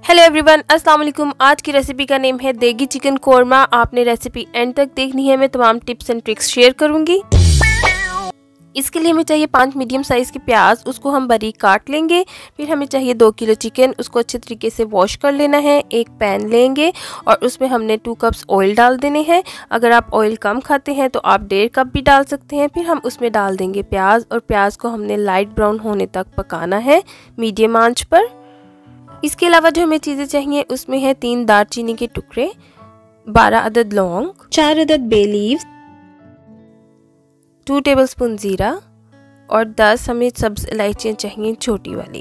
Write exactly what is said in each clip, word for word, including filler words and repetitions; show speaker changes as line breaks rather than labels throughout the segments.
Hello everyone, अस्सलाम वालेकुम। आज की रेसिपी का नेम है देगी चिकन कोरमा। आपने रेसिपी एंड तक देखनी है। मैं तमाम टिप्स एंड ट्रिक्स शेयर करूंगी। इसके लिए हमें चाहिए पांच मीडियम साइज़ के प्याज, उसको हम बारीक काट लेंगे। फिर हमें चाहिए दो किलो चिकन, उसको अच्छे तरीके से वॉश कर लेना है। एक पैन लेंगे और उसमें हमने टू कप्स ऑयल डाल देने हैं। अगर आप ऑयल कम खाते हैं तो आप डेढ़ कप भी डाल सकते हैं। फिर हम उसमें डाल देंगे प्याज और प्याज को हमने लाइट ब्राउन होने तक पकाना है मीडियम आंच पर। इसके अलावा जो हमें चीज़ें चाहिए उसमें है तीन दालचीनी के टुकड़े, बारह अदद लौंग, चार अदद बे लीव्स, टू टेबलस्पून ज़ीरा और दस हमें सब्ज़ इलायचियाँ चाहिए छोटी वाली।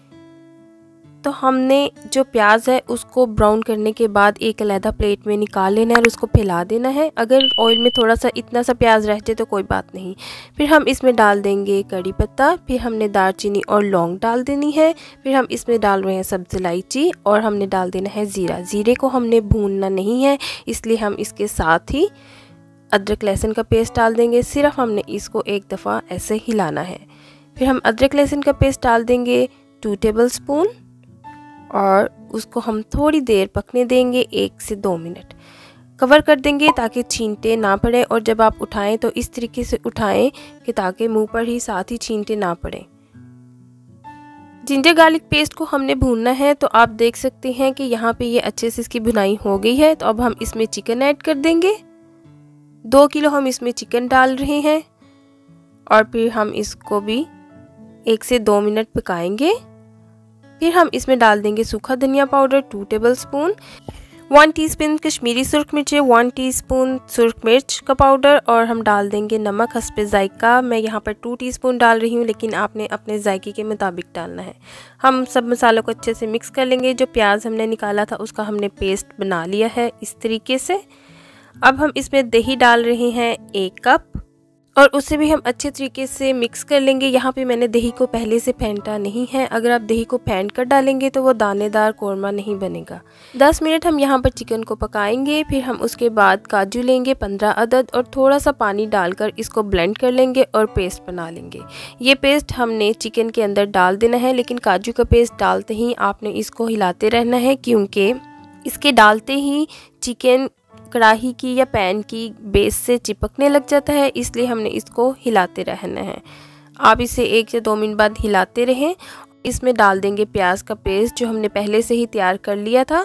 तो हमने जो प्याज है उसको ब्राउन करने के बाद एक अलहदा प्लेट में निकाल लेना है और उसको फैला देना है। अगर ऑयल में थोड़ा सा इतना सा प्याज रह जाए तो कोई बात नहीं। फिर हम इसमें डाल देंगे कड़ी पत्ता, फिर हमने दालचीनी और लौंग डाल देनी है। फिर हम इसमें डाल रहे हैं सब्ज़ इलायची और हमने डाल देना है ज़ीरा। ज़ीरे को हमने भूनना नहीं है, इसलिए हम इसके साथ ही अदरक लहसुन का पेस्ट डाल देंगे। सिर्फ हमने इसको एक दफ़ा ऐसे हिलाना है। फिर हम अदरक लहसुन का पेस्ट डाल देंगे टू टेबल स्पून और उसको हम थोड़ी देर पकने देंगे, एक से दो मिनट कवर कर देंगे ताकि छींटे ना पड़े। और जब आप उठाएं तो इस तरीके से उठाएं कि ताकि मुंह पर ही साथ ही छींटे ना पड़े। जिंजर गार्लिक पेस्ट को हमने भूनना है, तो आप देख सकते हैं कि यहाँ पे ये अच्छे से इसकी भुनाई हो गई है। तो अब हम इसमें चिकन ऐड कर देंगे। दो किलो हम इसमें चिकन डाल रहे हैं और फिर हम इसको भी एक से दो मिनट पकाएंगे। फिर हम इसमें डाल देंगे सूखा धनिया powder two tablespoon, one teaspoon Kashmiri सुर्ख मिर्च, वन टीस्पून सुर्ख मिर्च का पाउडर और हम डाल देंगे नमक हस्बे जायका। मैं यहाँ पर टू टीस्पून डाल रही हूँ, लेकिन आपने अपने जायके के मुताबिक डालना है। हम सब मसालों को अच्छे से मिक्स कर लेंगे। जो प्याज हमने निकाला था उसका हमने पेस्ट बना लिया है इस तरीके से। अब हम इसमें दही डाल रहे हैं एक कप और उसे भी हम अच्छे तरीके से मिक्स कर लेंगे। यहाँ पे मैंने दही को पहले से फेंटा नहीं है। अगर आप दही को फेंट कर डालेंगे तो वो दानेदार कोरमा नहीं बनेगा। दस मिनट हम यहाँ पर चिकन को पकाएंगे। फिर हम उसके बाद काजू लेंगे पंद्रह अदद और थोड़ा सा पानी डालकर इसको ब्लेंड कर लेंगे और पेस्ट बना लेंगे। ये पेस्ट हमने चिकन के अंदर डाल देना है, लेकिन काजू का पेस्ट डालते ही आपने इसको हिलाते रहना है, क्योंकि इसके डालते ही चिकन कढ़ाई की या पैन की बेस से चिपकने लग जाता है, इसलिए हमने इसको हिलाते रहना है। आप इसे एक से दो मिनट बाद हिलाते रहें। इसमें डाल देंगे प्याज का पेस्ट जो हमने पहले से ही तैयार कर लिया था।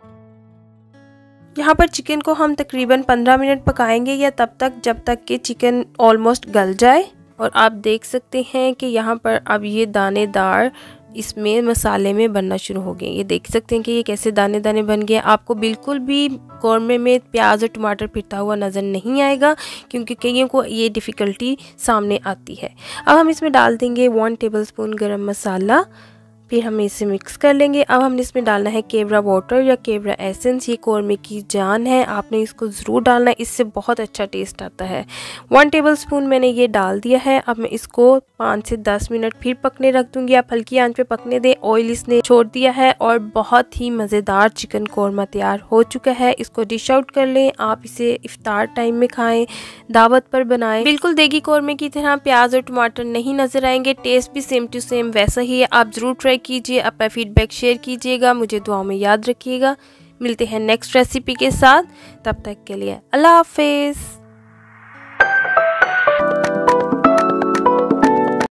यहाँ पर चिकन को हम तकरीबन पंद्रह मिनट पकाएंगे या तब तक जब तक कि चिकन ऑलमोस्ट गल जाए। और आप देख सकते हैं कि यहाँ पर अब ये दानेदार इसमें मसाले में बनना शुरू हो गए। ये देख सकते हैं कि ये कैसे दाने दाने बन गए। आपको बिल्कुल भी कोरमे में प्याज और टमाटर फिरता हुआ नज़र नहीं आएगा, क्योंकि कईयों को ये डिफ़िकल्टी सामने आती है। अब हम इसमें डाल देंगे वन टेबलस्पून गरम मसाला। फिर हम इसे मिक्स कर लेंगे। अब हमने इसमें डालना है केवड़ा वाटर या केवड़ा एसेंस। ये कोरमे की जान है, आपने इसको ज़रूर डालना है, इससे बहुत अच्छा टेस्ट आता है। वन टेबलस्पून मैंने ये डाल दिया है। अब मैं इसको पाँच से दस मिनट फिर पकने रख दूँगी। आप हल्की आंच पे पकने दें। ऑयल इसने छोड़ दिया है और बहुत ही मज़ेदार चिकन कोरमा तैयार हो चुका है। इसको डिश आउट कर लें। आप इसे इफ्तार टाइम में खाएँ, दावत पर बनाएं। बिल्कुल देगी कोरमे की तरह प्याज और टमाटर नहीं नज़र आएंगे। टेस्ट भी सेम टू सेम वैसा ही है। आप ज़रूर ट्राई कीजिए, अपना फीडबैक शेयर कीजिएगा, मुझे दुआओं में याद रखिएगा। मिलते हैं नेक्स्ट रेसिपी के साथ, तब तक के लिए अल्लाह हाफिज़।